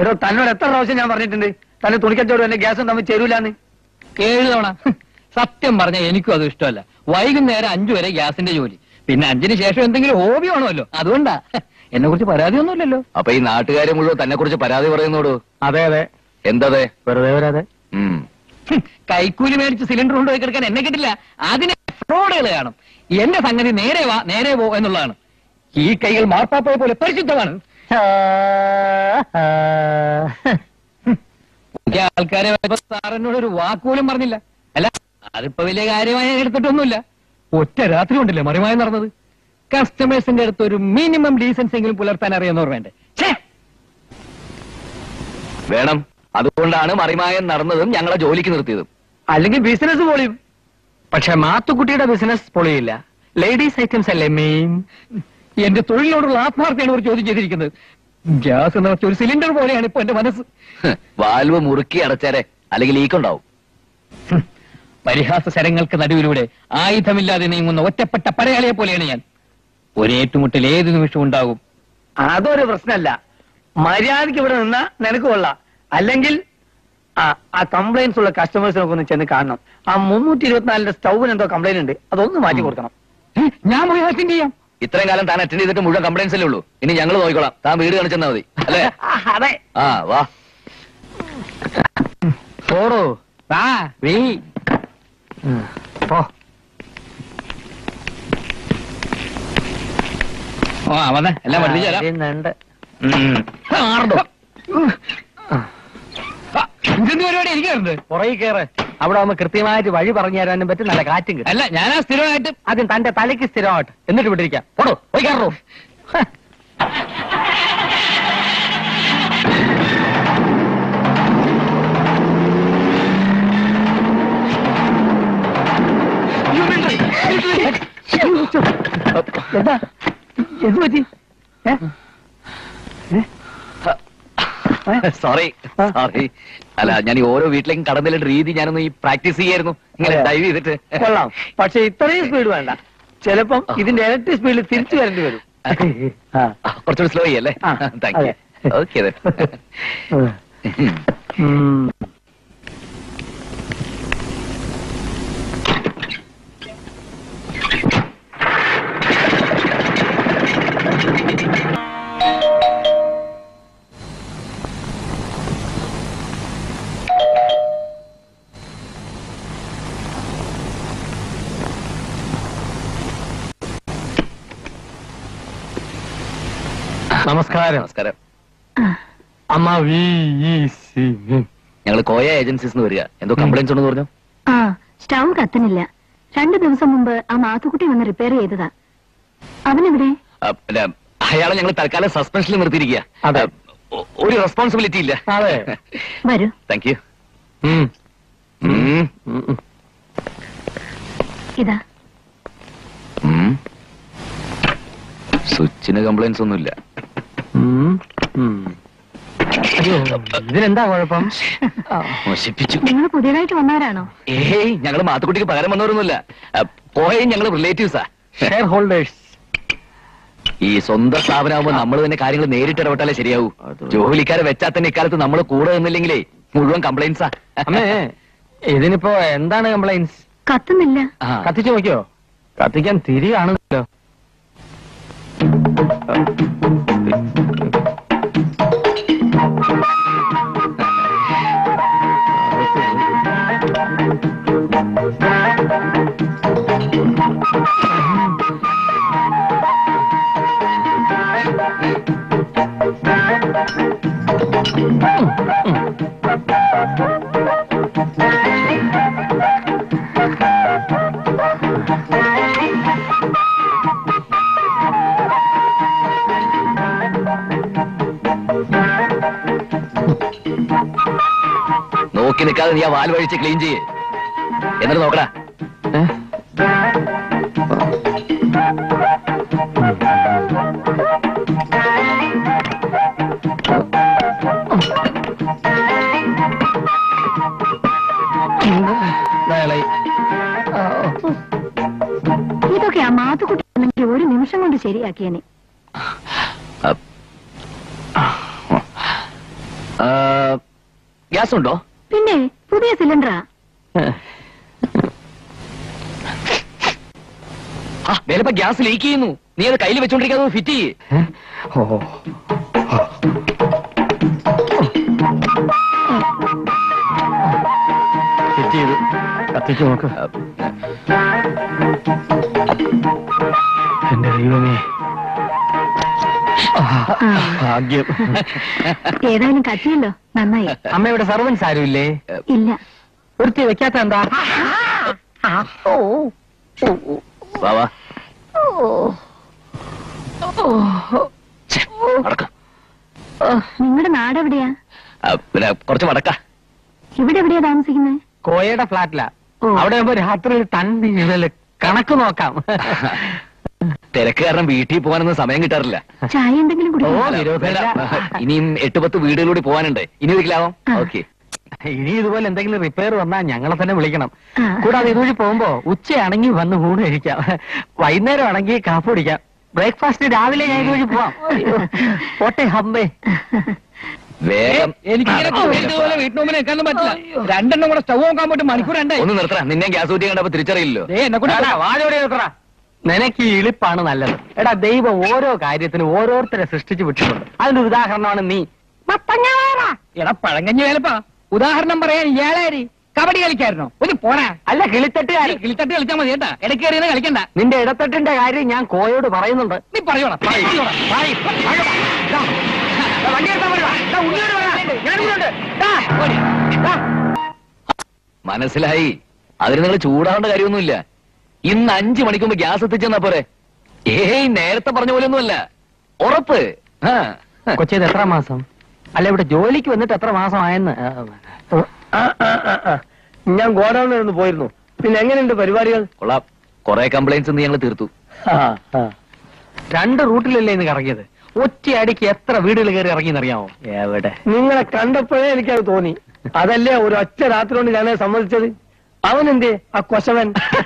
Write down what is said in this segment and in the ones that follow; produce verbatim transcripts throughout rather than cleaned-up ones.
എടോ തന്നോട് എത്ര പ്രാവശ്യം ഞാൻ പറഞ്ഞിട്ടുണ്ട് തന്നെ തുണിക്കച്ചവടം എന്റെ ഗ്യാസും തമ്മിൽ ചേരൂലെന്ന്. ഏഴ് തവണ. സത്യം പറഞ്ഞാൽ എനിക്കും അത് ഇഷ്ടമല്ല. വൈകുന്നേരം അഞ്ചു വരെ ഗ്യാസിന്റെ ജോലി, പിന്നെ അഞ്ചിന് ശേഷം എന്തെങ്കിലും ഹോബി ആണല്ലോ. അതുകൊണ്ടാ. എന്നെ കുറിച്ച് പരാതിയൊന്നുമില്ലല്ലോ. അപ്പൊ ഈ നാട്ടുകാരെ മുഴുവൻ തന്നെ കുറിച്ച് പരാതി പറയുന്നോടൂ? അതെ അതെ. എന്തതെ? വെറുതെ വരാതെ. കൈക്കൂലി മേടിച്ച് സിലിണ്ടർ കൊണ്ടുപോയി കിടക്കാൻ എന്നെ കിട്ടില്ല. അതിന് ഫ്രോഡുകൾ കാണും. എന്റെ സംഗതി നേരെ വാ നേരെ പോ എന്നുള്ളതാണ്. ഈ കൈകൾ മാർപ്പാപ്പയെ പോലെ പരിശുദ്ധമാണ്. ആൾക്കാരെ സാറിനോട് ഒരു വാക്കുപോലും പറഞ്ഞില്ല. അല്ല, അതിപ്പോ വലിയ കാര്യമായി എടുത്തിട്ടൊന്നുമില്ല. ഒറ്റ രാത്രി കൊണ്ടില്ലേ മറിമായി നടന്നത്. കസ്റ്റമേഴ്സിന്റെ അടുത്ത് ഒരു മിനിമം ഡീസൻസ് എങ്കിലും പുലർത്താൻ അറിയുന്നവർ വേണ്ടേ? വേണം. അതുകൊണ്ടാണ് മറിമായം നടന്നതും ഞങ്ങളെ ജോലിക്ക് നിർത്തിയതും. അല്ലെങ്കിൽ ബിസിനസ് പൊളിയും. പക്ഷെ മാത്തുക്കുട്ടിയുടെ ബിസിനസ് പൊളിയില്ല. ലേഡീസ് ഐറ്റംസ് അല്ലേ മെയിൻ. എന്റെ തൊഴിലിനോടുള്ള ആത്മാർത്ഥയാണ് ഒരു ചോദ്യം ചെയ്തിരിക്കുന്നത്. ഗ്യാസ് എന്ന് വെച്ച ഒരു സിലിണ്ടർ പോലെയാണ് ഇപ്പൊ എന്റെ മനസ്സ്. വാൽവ് മുറുക്കി അടച്ചാരെ, അല്ലെങ്കിൽ ലീക്കുണ്ടാവും. പരിഹാസ ശരങ്ങൾക്ക് നടുവിലൂടെ ആയുധമില്ലാതെ നീങ്ങുന്ന ഒറ്റപ്പെട്ട പടയാളിയെ പോലെയാണ് ഞാൻ. ഒരേറ്റുമുട്ടൽ ഏത് നിമിഷവും ഉണ്ടാകും. അതൊരു പ്രശ്നമല്ല. മര്യാദയ്ക്ക് ഇവിടെ നിന്നാ നിനക്ക് കൊള്ളാം. അല്ലെങ്കിൽ ആ ആ കംപ്ലൈൻസ് ഉള്ള കസ്റ്റമേഴ്സിനൊക്കെ ഒന്ന് ചെന്ന് കാണണം. ആ മുന്നൂറ്റി ഇരുപത്തിനാലിന്റെ സ്റ്റൗവിന് എന്തോ കംപ്ലൈന്റ് ഉണ്ട്, അതൊന്ന് മാറ്റി കൊടുക്കണം. ഞാൻ പോയി അറ്റൻഡ് ചെയ്യാം. ഇത്രയും കാലം താൻ അറ്റൻഡ് ചെയ്തിട്ട് മുഴുവൻ കംപ്ലൈൻസ് അല്ലേ ഉള്ളൂ. ഇനി ഞങ്ങൾ നോക്കിക്കോളാം. താൻ വീട് കാണിച്ചെന്നാ മതി അല്ലേ? അതെ. ആ വാ പോടോ. ആ വീ പോ. ആ വന്നേ, എല്ലാം പഠിപ്പിച്ചു തരാം. ഇതെന്ത് പരിപാടി എനിക്കുണ്ട്? പുറകെ കയറ്. അവിടെ ആവുമ്പോ കൃത്യമായിട്ട് വഴി പറഞ്ഞു തരാനും പറ്റും, നല്ല കാറ്റും കിട്ടും. അല്ല, ഞാനാ സ്ഥിരമായിട്ട് ആദ്യം തന്റെ തലയ്ക്ക് സ്ഥിരമായിട്ട്, എന്നിട്ട് വിട്ടിരിക്കാം. പോടോ, പോയി കയറോ. എന്താ എന്ത് പറ്റി? Sorry sorry. അല്ല, ഞാൻ ഈ ഓരോ വീട്ടിലേക്കും കടന്നില്ല രീതി ഞാനൊന്ന് ഈ പ്രാക്ടീസ് ചെയ്യായിരുന്നു, ഇങ്ങനെ ഡൈവ് ചെയ്തിട്ട്. കൊള്ളാം. പക്ഷെ ഇത്രയും സ്പീഡ് വേണ്ട. ചിലപ്പം ഇതിന്റെ ഇരട്ടി സ്പീഡിൽ തിരിച്ചു വരേണ്ടി വരും. കുറച്ചുകൂടി സ്ലോ ചെയ്യല്ലേ? Thank you. ഓക്കെ. നമസ്കാരം. നമസ്കാരം. അമ്മ ഞങ്ങൾ കോയ ഏജൻസീസ് വരിക. എന്തോ കംപ്ലൈൻസ് ഉണ്ടെന്ന് പറഞ്ഞു. ആ, സ്റ്റൗ കത്തുന്നില്ല. രണ്ടു ദിവസം മുമ്പ് ആ മാത്തുക്കുട്ടി വന്ന് റിപ്പയർ ചെയ്തതാ. അവനെവിടെ? അയാളെ ഞങ്ങൾ തൽക്കാലം സസ്പെൻഷനിൽ നിർത്തിയിരിക്കുക. അതെ, ഒരു റെസ്പോൺസിബിലിറ്റി ഇല്ല. അതെ. വരൂ. Thank you. ഇതാ. സ്വിച്ചിന് കംപ്ലൈൻസ് ഒന്നുമില്ല. ഇതിനെന്താ കുഴപ്പം? മോശിപ്പിച്ചു. നിങ്ങൾ പുതിയതായിട്ട് വന്നവരാണോ? ഏയ്, ഞങ്ങള് മാത്തുക്കുട്ടിക്ക് പകരം വന്നവരൊന്നുമില്ല. പോയും ഞങ്ങള് റിലേറ്റീവ്സാ, ഷെയർ ഹോൾഡേഴ്സ്. ഈ സ്വന്തം സ്ഥാപനമാകുമ്പോ നമ്മൾ തന്നെ കാര്യങ്ങൾ നേരിട്ട് ഇടപെട്ടാലേ ശരിയാവൂ. ജോലിക്കാരെ വെച്ചാൽ തന്നെ ഇക്കാലത്ത് നമ്മൾ കൂടെ നിന്നില്ലെങ്കിലേ മുഴുവൻ കംപ്ലൈൻസാ. അമ്മേ, ഇതിനിപ്പോ എന്താണ് കംപ്ലൈൻസ്? കത്തുന്നില്ല. കത്തിച്ചു നോക്കിയോ? കത്തിക്കാൻ തിരി കാണുന്നല്ലോ. നോക്കി നിൽക്കാതെ നീ ആ വാൽ വഴിച്ച് ക്ലീൻ ചെയ്യേ. എന്നിട്ട് നോക്കടാ. ഇതൊക്കെ ആ മാത്തുക്കുട്ടി ഒരു നിമിഷം കൊണ്ട് ശരിയാക്കിയനെ. ഗ്യാസ് ഉണ്ടോ? പിന്നെ പുതിയ സിലിണ്ടറാ. ആ വേലപ്പ ഗ്യാസ് ലീക്ക് ചെയ്യുന്നു. നീ അത് കയ്യിൽ വെച്ചോണ്ടിരിക്കാതെ ഫിറ്റ് ചെയ്യേ. ഓ ഫിറ്റ് ചെയ്തു. കത്തിച്ചു നോക്ക്. എന്റെ ദൈവമേ, ഭാഗ്യം. ഏതായാലും കത്തിയല്ലോ, നന്നായി. അമ്മയുടെ സർവൻസ് ആരുമില്ലേ? ഇല്ല. ഒരുത്തി വെക്കാത്ത എന്താ? വാ വാ. നടക്ക. നിങ്ങളുടെ നാടെവിടെയാ? പിന്നെ കുറച്ച് മടക്ക. ഇവിടെ എവിടെയാ താമസിക്കുന്നത്? കോയയുടെ ഫ്ലാറ്റിലാ. അവിടെ ആകുമ്പോ രാത്രി തണ്ടി കണക്ക് നോക്കാം. തിരക്ക് കാരണം വീട്ടിൽ പോകാനൊന്നും സമയം കിട്ടാറില്ല. ചായ എന്തെങ്കിലും ഇനിയും എട്ട് പത്ത് വീടുകളിലൂടെ പോകാനുണ്ട്. ഇനി ഒരിക്കലാവാം. ഓക്കെ. ഇനി ഇതുപോലെ എന്തെങ്കിലും റിപ്പയർ വന്നാൽ ഞങ്ങളെ തന്നെ വിളിക്കണം. കൂടാതെ ഇതുവഴി പോകുമ്പോ ഉച്ചയാണെങ്കിൽ വന്ന് ഊണ് കഴിക്കാം, വൈകുന്നേരം ആണെങ്കിൽ കാപ്പ് കുടിക്കാം, ബ്രേക്ക്ഫാസ്റ്റ് രാവിലെ ഞാൻ ഇതുവഴി പോവാം. പോട്ടെ അമ്മേ. വേഗം എനിക്ക് വീട്ടുമുമ്പിൽ നിൽക്കാനും പറ്റില്ല. രണ്ടെണ്ണം കൂടെ സ്റ്റവ് നോക്കാൻ പോയിട്ട് മണിക്കൂർ രണ്ടായി. ഒന്ന് നിർത്തറ. നിന്നെ ഗ്യാസ് ഊറ്റി കണ്ടപ്പോ തിരിച്ചറിയില്ലോ. നിനക്ക് ഈ ഇളിപ്പാണ് നല്ലത്. എടാ, ദൈവം ഓരോ കാര്യത്തിനും ഓരോരുത്തരെ സൃഷ്ടിച്ചു വിട്ടിട്ടുണ്ട്. അതിന്റെ ഉദാഹരണമാണ് നീ. എടാ പഴങ്കഞ്ഞി വേലപ്പാ, ഉദാഹരണം പറയാൻ ഇയാളാരി കബഡി കളിക്കാരനോ? ഒന്ന് പോരാ. അല്ല, കിളിത്തട്ടുകാരി. കിളിത്തട്ട് കളിച്ചാൽ മതി കേട്ടാ, ഇടയ്ക്ക് കയറിയെന്ന് കളിക്കണ്ട. നിന്റെ ഇടത്തട്ടിന്റെ കാര്യം ഞാൻ കോയോട് പറയുന്നുണ്ട്. നീ പറയോടാ. മനസ്സിലായി. അതിന് നിങ്ങൾ ചൂടാവേണ്ട കാര്യമൊന്നുമില്ല. ഇന്ന് അഞ്ചു മണിക്ക് മുമ്പ് ഗ്യാസ് എത്തിച്ചെന്നാ പോരെ. ഏയ് നേരത്തെ പറഞ്ഞ പോലെ ഒന്നുമല്ല, ഉറപ്പ്. കൊച്ചേത് എത്ര മാസം? അല്ല, ഇവിടെ ജോലിക്ക് വന്നിട്ട് എത്ര മാസം ആയെന്ന്? ഞാൻ ഗോഡൌണിൽ നിന്ന് പോയിരുന്നു. പിന്നെ എങ്ങനെയുണ്ട് പരിപാടികൾ? കൊള്ളാം. കുറെ കംപ്ലൈന്റ്സ് ഞങ്ങൾ തീർത്തു. രണ്ട് റൂട്ടിലല്ലേ ഇന്ന് കറങ്ങിയത്? ഒറ്റയടിക്ക് എത്ര വീടുകൾ കയറി ഇറങ്ങിയെന്നറിയാമോ? എവിടെ? നിങ്ങളെ കണ്ടപ്പോഴേ എനിക്കത് തോന്നി. അതല്ലേ ഒരു ഒറ്റ രാത്രി കൊണ്ട് ഞാനത് സമ്മതിച്ചത്. അവനെന്തേ ആ കൊശവൻ?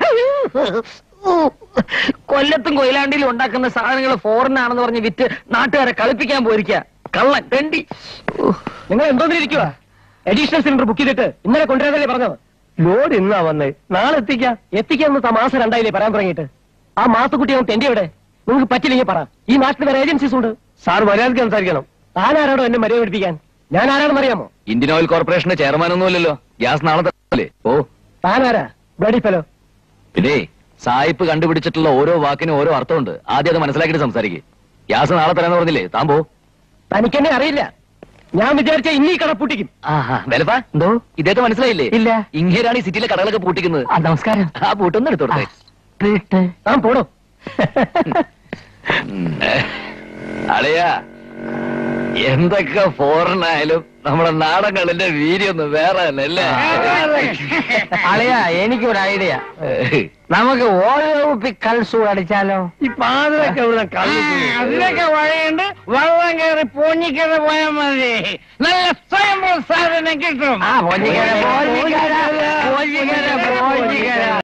കൊല്ലത്തും കൊയിലാണ്ടിയിലും ഉണ്ടാക്കുന്ന സാധനങ്ങൾ ഫോറിനാണെന്ന് പറഞ്ഞ് വിറ്റ് നാട്ടുകാരെ കളിപ്പിക്കാൻ പോയിരിക്കുക. കള്ളൻ തെണ്ടി. നിങ്ങൾ എന്തോന്നിരിക്കുക? അഡീഷണൽ സിലിണ്ടർ ബുക്ക് ചെയ്തിട്ട് ഇന്നലെ കൊണ്ടുവരാതല്ലേ പറഞ്ഞത്? ലോഡ് ഇന്നാ വന്നേ, നാളെ എത്തിക്കാം. എത്തിക്കാന്ന് മാസം രണ്ടായില്ലേ പറയാൻ തുടങ്ങിയിട്ട്. ആ മാസക്കുട്ടി അവൻ തെണ്ടി എവിടെ? നിങ്ങൾക്ക് പറ്റില്ലെങ്കിൽ പറ. ഈ നാട്ടിൽ വേറെ ഏജൻസീസ് ഉണ്ട്. സാർ മര്യാദയ്ക്ക് സംസാരിക്കണം. താനാരാടോ എന്നെ മര്യാദ പഠിപ്പിക്കാൻ? ഞാൻ ആരാണെന്ന് അറിയാമോ? ഇന്ത്യൻ ഓയിൽ കോർപ്പറേഷന്റെ ചെയർമാൻ ഒന്നുമല്ലല്ലോ. ഗ്യാസ് നാളെ തല്ലേ. ഓ, താനാരാ? Bloody fellow. പിന്നെ സായിപ്പ് കണ്ടുപിടിച്ചിട്ടുള്ള ഓരോ വാക്കിനും ഓരോ അർത്ഥമുണ്ട്. ആദ്യം അത് മനസ്സിലാക്കിയിട്ട് സംസാരിക്കേ. ഗ്യാസ് നാളെ തരാന്ന് പറഞ്ഞില്ലേ? താൻ പോ. തനിക്കെന്നെ അറിയില്ല. ഞാൻ വിചാരിച്ച ഇന്നീ കട പൂട്ടിക്കും. വെലപ്പ എന്തോ ഇദ്ദേഹത്തെ മനസ്സിലായില്ലേ? ഇല്ല. ഇങ്ങേരാണ് ഈ സിറ്റിയിലെ കടകളൊക്കെ പൂട്ടിക്കുന്നത്. നമസ്കാരം. ആ പൂട്ടൊന്നും എടുത്തോട്ടെ. താൻ പോടോ. അളയാ, എന്തൊക്കെ ഫോറിനായാലും നമ്മുടെ നാടകളിന്റെ വീര്യൊന്നും വേറെ അല്ലേ? അളിയാ, എനിക്കൊരു ഐഡിയ. നമുക്ക് ഓരോ കുപ്പി കൾസു അടിച്ചാലോ? ഈ പാതിരൊക്കെ ഇവിടെ കള്ളു. അതിനൊക്കെ വഴിയുണ്ട്. വെള്ളം കയറി പൊഞ്ഞിക്കര പോയാൽ മതി. നല്ല സ്വയം സാധനം കിട്ടും. ആ പൊഞ്ഞിക്കര പൊഞ്ഞിക്കര പൊഞ്ഞിക്കര